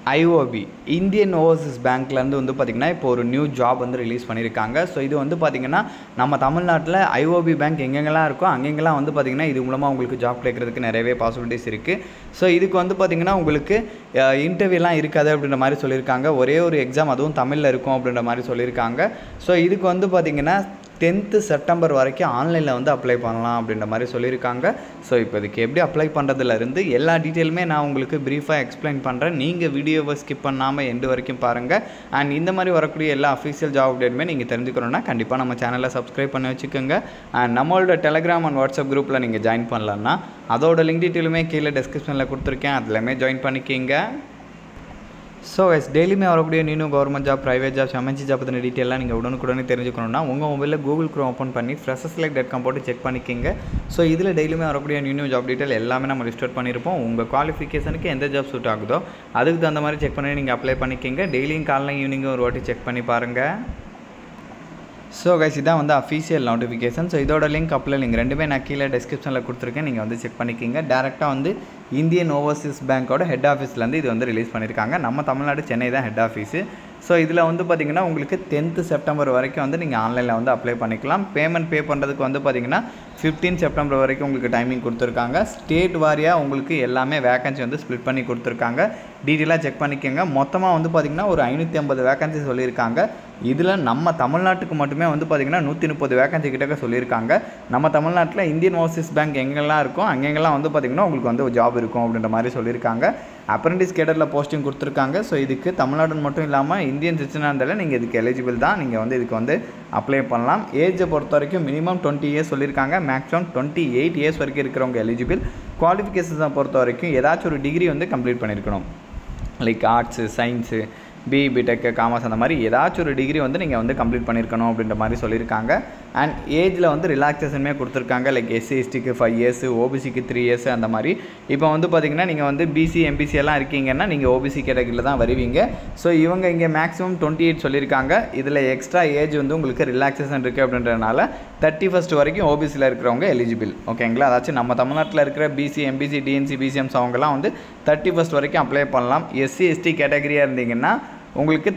IOB Indian Overseas பேங்க்லேருந்து வந்து பார்த்திங்கன்னா இப்போ ஒரு நியூ ஜாப் வந்து ரிலீஸ் பண்ணியிருக்காங்க. ஸோ இது வந்து பார்த்திங்கன்னா நம்ம தமிழ்நாட்டில் ஐஓபி பேங்க் எங்கெங்கெல்லாம் இருக்கோ அங்கெங்கெல்லாம் வந்து பார்த்திங்கன்னா இது மூலமாக உங்களுக்கு ஜாப் கிடைக்கிறதுக்கு நிறையவே பாசிபிலிட்டிஸ் இருக்குது. ஸோ இதுக்கு வந்து பார்த்திங்கன்னா உங்களுக்கு இன்டர்வியூலாம் இருக்காது அப்படின்ற மாதிரி சொல்லியிருக்காங்க. ஒரே ஒரு எக்ஸாம் அதுவும் தமிழில் இருக்கும் அப்படின்ற மாதிரி சொல்லியிருக்காங்க. ஸோ இதுக்கு வந்து பார்த்திங்கன்னா 10th செப்டம்பர் வரைக்கும் ஆன்லைனில் வந்து அப்ளை பண்ணலாம் அப்படின்ற மாதிரி சொல்லியிருக்காங்க. ஸோ இப்போ இதுக்கு எப்படி அப்ளை பண்ணுறதுலேருந்து எல்லா டீட்டெயிலுமே நான் உங்களுக்கு ப்ரீஃபாக எக்ஸ்பிளைன் பண்ணுறேன். நீங்கள் வீடியோவை ஸ்கிப் பண்ணாமல் எண்டு வரைக்கும் பாருங்கள். அண்ட் இந்த மாதிரி வரக்கூடிய எல்லா அஃபீஷியல் ஜாப் அப்டேட்டுமே நீங்கள் தெரிஞ்சுக்கணுன்னா கண்டிப்பாக நம்ம சேனலை சப்ஸ்கிரைப் பண்ணி வச்சுக்கோங்க. அண்ட் நம்மளோட டெலகிராம் அண்ட் வாட்ஸ்அப் குரூப்பில் நீங்கள் ஜாயின் பண்ணலான்னா அதோட லிங்க் டீட்டெயிலுமே கீழே டிஸ்கிரிப்ஷனில் கொடுத்துருக்கேன், அதுலேயுமே ஜாயின் பண்ணிக்கிங்க. ஸோ டெய்லியுமே வரக்கூடிய new government job, private jobs, MNC job பற்றின டீட்டெயிலாம் நீங்கள் உடனுக்குடனே தெரிஞ்சுக்கணுன்னா உங்கள் மொபைலில் கூகுள் க்ரோம் ஓப்பன் பண்ணி freshers.com போட்டு செக் பண்ணிக்கிங்க. ஸோ இதில் டெய்லியுமே வரக்கூடிய நியூ ஜாப் டீட்டெயில் எல்லாமே நம்ம லிஸ்ட் அவுட் பண்ணியிருப்போம். உங்கள் குவாலிஃபிகேஷனுக்கு எந்த ஜாப் சூட் ஆகுதோ அதுக்கு தகுந்த மாதிரி செக் பண்ணி நீங்கள் அப்ளை பண்ணிக்கிங்க. டெய்லியும் காலையில் ஈவினிங்கும் ஒரு வாட்டி செக் பண்ணி பாருங்கள். ஸோ கைஸ் இதான் வந்து அஃபீஷியல் நோட்டிஃபிகேஷன். ஸோ இதோட லிங்க் அப்ளை லிங்க் ரெண்டுமே நான் கீழே டிஸ்கிரிப்ஷனில் கொடுத்துருக்கேன், நீங்கள் வந்து செக் பண்ணிக்கிங்க. டேரெக்டாக வந்து இந்தியன் ஓவர்சீஸ் பேங்க்கோட ஹெட் ஆஃபீஸ்லேருந்து இது வந்து ரிலீஸ் பண்ணியிருக்காங்க. நம்ம தமிழ்நாடு சென்னை தான் ஹெட் ஆஃபீஸு. ஸோ இதில் வந்து பார்த்திங்கன்னா உங்களுக்கு 10th செப்டம்பர் வரைக்கும் வந்து நீங்கள் ஆன்லைனில் வந்து அப்ளை பண்ணிக்கலாம். பேமெண்ட் பே பண்ணுறதுக்கு வந்து பார்த்திங்கன்னா 15 செப்டம்பர் வரைக்கும் உங்களுக்கு டைமிங் கொடுத்துருக்காங்க. ஸ்டேட் வாரியாக உங்களுக்கு எல்லாமே வேகன்சி வந்து ஸ்ப்ளிட் பண்ணி கொடுத்துருக்காங்க. டீட்டெயிலாக செக் பண்ணிக்கோங்க. மொத்தமாக வந்து பார்த்திங்கன்னா ஒரு 550 வேகன்சி சொல்லியிருக்காங்க. இதில் நம்ம தமிழ்நாட்டுக்கு மட்டுமே வந்து பார்த்திங்கன்னா 130 வேகன்சி கிட்டக்க சொல்லியிருக்காங்க. நம்ம தமிழ்நாட்டில் இந்தியன் ஓவர்சீஸ் பேங்க் எங்கெல்லாம் இருக்கும் அங்கெங்கெல்லாம் வந்து பார்த்திங்கன்னா உங்களுக்கு வந்து ஜாப் இருக்கும் அப்படின்ற மாதிரி சொல்லியிருக்காங்க. அப்ரெண்டிஸ் கேடரில் போஸ்டிங் கொடுத்துருக்காங்க. ஸோ இதுக்கு தமிழ்நாடு மட்டும் இல்லாமல் இந்தியன் சிட்டிசனாக இருந்தாலும் நீங்கள் இதுக்கு எலிஜிபிள் தான். நீங்கள் வந்து இதுக்கு வந்து அப்ளை பண்ணலாம். ஏஜை பொறுத்த வரைக்கும் மினிமம் 20 இயர்ஸ் சொல்லியிருக்காங்க. மேக்ஸிமம் 28 இயர்ஸ் வரைக்கும் இருக்கிறவங்க எலிஜிபிள். குவாலிஃபிகேஷன்ஸை பொறுத்த வரைக்கும் ஏதாச்சும் ஒரு டிகிரி வந்து கம்ப்ளீட் பண்ணியிருக்கணும். Like arts, science, BE, BTech, commerce அந்த மாதிரி ஏதாச்சும் ஒரு டிகிரி வந்து நீங்கள் வந்து கம்ப்ளீட் பண்ணியிருக்கணும் அப்படின்ற மாதிரி சொல்லியிருக்காங்க. அண்ட் ஏஜில் வந்து ரிலாக்ஸேஷனுமே கொடுத்துருக்காங்க. லைக் எஸ்சி எஸ்டிக்கு 5 இயர்ஸ், ஓபிசிக்கு 3 இயர்ஸ் அந்த மாதிரி. இப்போ வந்து பார்த்திங்கன்னா நீங்கள் வந்து பிசி எம்பிசி எல்லாம் இருக்கீங்கன்னா நீங்கள் ஓபிசி கேட்டகரியில் தான் வருவீங்க. ஸோ இவங்க இங்கே மேக்ஸிமம் 28 சொல்லியிருக்காங்க. இதில் எக்ஸ்ட்ரா ஏஜ் வந்து உங்களுக்கு ரிலாக்ஸேஷன் இருக்குது அப்படின்றதுனால 31st வரைக்கும் ஓபிசியில் இருக்கிறவங்க எலிஜிபிள். ஓகேங்களா? அதாச்சும் நம்ம தமிழ்நாட்டில் இருக்கிற பிசி, எம்பிசி, டிஎன்சி, பிசிஎம்ஸ் அவங்கெல்லாம் வந்து 31st வரைக்கும் அப்ளை பண்ணலாம். எஸ்சி எஸ்டி கேட்டகரியாக இருந்தீங்கன்னா உங்களுக்கு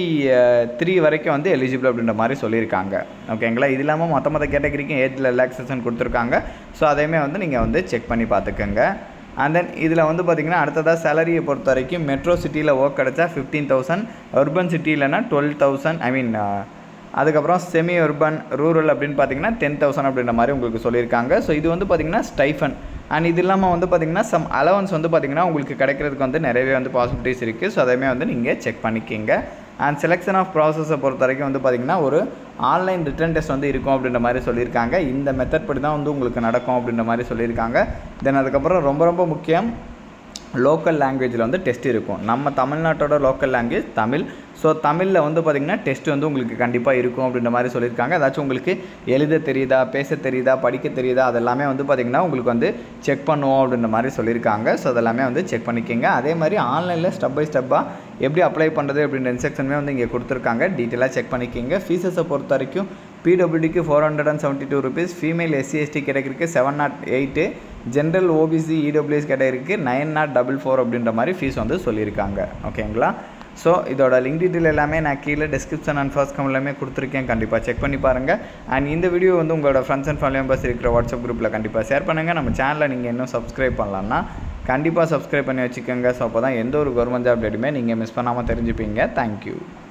33 வரைக்கும் வந்து எலிஜிபிள் அப்படின்ற மாதிரி சொல்லியிருக்காங்க. ஓகேங்களா? இது இல்லாமல் மொத்த கேட்டகரிக்கும் ஏஜில் ரிலாக்ஸேஷன் கொடுத்துருக்காங்க. ஸோ அதையுமே வந்து நீங்கள் வந்து செக் பண்ணி பார்த்துக்கோங்க. அண்ட் தென் இதில் வந்து பார்த்திங்கன்னா அடுத்ததாக சேலரியை பொறுத்த வரைக்கும் மெட்ரோ சிட்டியில் ஒர்க் கிடச்சா 15,000, அர்பன் சிட்டியிலனா 12,000, அதுக்கப்புறம் செமி அர்பன், ரூரல் அப்படின்னு பார்த்தீங்கன்னா 10,000 அப்படின்ற மாதிரி உங்களுக்கு சொல்லியிருக்காங்க. ஸோ இது வந்து பார்த்திங்கன்னா ஸ்டைஃபன். அண்ட் இது இல்லாமல் வந்து பார்த்திங்கன்னா சம் அலவன்ஸ் வந்து பார்த்திங்கன்னா உங்களுக்கு கிடைக்கிறதுக்கு வந்து நிறையவே வந்து பாசிபிலிட்டிஸ் இருக்குது. ஸோ அதையுமே வந்து நீங்கள் செக் பண்ணிக்கிங்க. அண்ட் செலெக்ஷன் ஆஃப் ப்ராசஸை பொறுத்த வரைக்கும் வந்து பார்த்திங்கன்னா ஒரு ஆன்லைன் ரிட்டன் டெஸ்ட் வந்து இருக்கும் அப்படின்ற மாதிரி சொல்லியிருக்காங்க. இந்த மெத்தட் படி தான் வந்து உங்களுக்கு நடக்கும் அப்படின்ற மாதிரி சொல்லியிருக்காங்க. தென் அதுக்கப்புறம் ரொம்ப முக்கியம், லோக்கல் லாங்குவேஜில் வந்து டெஸ்ட் இருக்கும். நம்ம தமிழ்நாட்டோட லோக்கல் லாங்குவேஜ் தமிழ். ஸோ தமிழில் வந்து பார்த்திங்கன்னா டெஸ்ட் வந்து உங்களுக்கு கண்டிப்பாக இருக்கும் அப்படின்ற மாதிரி சொல்லியிருக்காங்க. ஏதாச்சும் உங்களுக்கு எழுத தெரியுதா, பேச தெரியுதா, படிக்க தெரியுதா, அதெல்லாமே வந்து பார்த்திங்கன்னா உங்களுக்கு வந்து செக் பண்ணுவோம் அப்படின்ற மாதிரி சொல்லியிருக்காங்க. ஸோ அதெல்லாமே வந்து செக் பண்ணிக்கோங்க. அதே மாதிரி ஆன்லைனில் ஸ்டெப் பை ஸ்டெப்பாக எப்படி அப்ளை பண்ணுறது அப்படின்ற இன்ஸ்ட்ரக்ஷனுமே வந்து இங்கே கொடுத்துருக்காங்க. டீட்டெயிலாக செக் பண்ணிக்கோங்க. ஃபீஸஸை பொறுத்த வரைக்கும் பிடபிள்யூடிக்கு 472 rupees, ஃபீமேல் எஸ்சி எஸ்டி கேட்டகரிக்கு 708, ஜென்ரல் ஓபிசி இடபிள்யூஎஸ் கேட்டகரிக்கு 904 அப்படின்ற மாதிரி ஃபீஸ் வந்து சொல்லியிருக்காங்க. ஓகேங்களா? ஸோ இதோட லிங்க் டீட்டெயில் எல்லாமே நான் கீழே டிஸ்கிரிப்ஷன் அண்ட் ஃபர்ஸ்ட் கமெண்ட் எல்லாமே கொடுத்துருக்கேன். கண்டிப்பாக செக் பண்ணி பாருங்கள். அண்ட் இந்த வீடியோ வந்து உங்களோட ஃப்ரெண்ட்ஸ் அண்ட் ஃபேமிலி மெம்பர்ஸ் இருக்கிற வாட்ஸ்அப் குரூப்பில் கண்டிப்பாக ஷேர் பண்ணுங்கள். நம்ம சேனலை நீங்கள் இன்னும் சப்ஸ்கிரைப் பண்ணலான்னா கண்டிப்பாக சப்ஸ்கிரைப் பண்ணி வச்சுக்கோங்க. ஸோ அப்போ தான் எந்த ஒரு கவர்மெண்ட் ஜாப் அப்டேட்டுமே நீங்கள் மிஸ் பண்ணாமல் தெரிஞ்சுப்பீங்க. தேங்க்யூ.